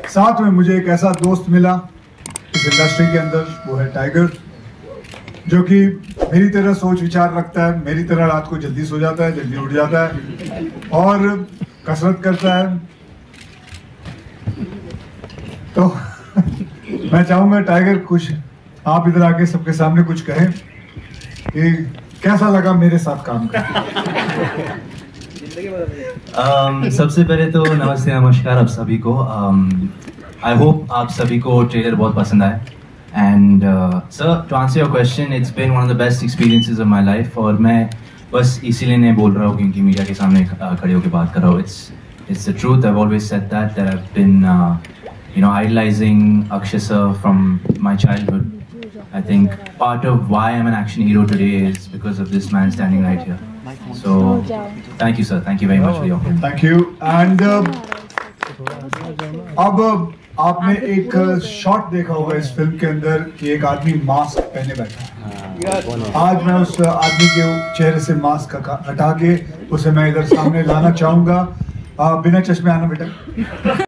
साथ में मुझे एक ऐसा दोस्त मिला इस इंडस्ट्री के अंदर, वो है टाइगर, जो कि मेरी तरह सोच विचार रखता है, मेरी तरह रात को जल्दी सो जाता है, जल्दी उठ जाता है और कसरत करता है। तो मैं चाहूंगा टाइगर कुछ आप इधर आके सबके सामने कुछ कहें कि कैसा लगा मेरे साथ काम करके। सबसे पहले तो नमस्ते नमस्कार आप सभी को। आई होप आप सभी को ट्रेलर बहुत पसंद आए। And sir, to answer your question, it's been one of the best experiences of my life. और मैं बस इसीलिए नहीं बोल रहा हूँ क्योंकि मीडिया के सामने खड़े होकर बात कर रहा हूँ। It's the truth. I have always said that I have been idolizing Akshay sir from my childhood. I think part of why I'm an action hero today is because of this man standing right here. So, thank you, sir. Thank you very much for your opinion. Thank you. And अब आपने एक shot देखा होगा इस film के अंदर कि एक आदमी मास्क पहने बैठा। आज मैं उस आदमी के चेहरे से मास्क हटा के उसे मैं इधर सामने लाना चाहूंगा। बिना चश्मे आना बेटा।